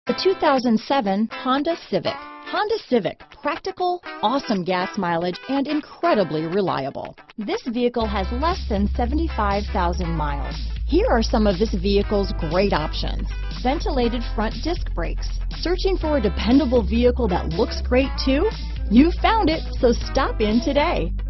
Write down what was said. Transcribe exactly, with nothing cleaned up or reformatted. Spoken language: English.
The two thousand seven Honda Civic. Honda Civic, practical, awesome gas mileage, and incredibly reliable. This vehicle has less than seventy-five thousand miles. Here are some of this vehicle's great options: ventilated front disc brakes. Searching for a dependable vehicle that looks great too? You found it, so stop in today.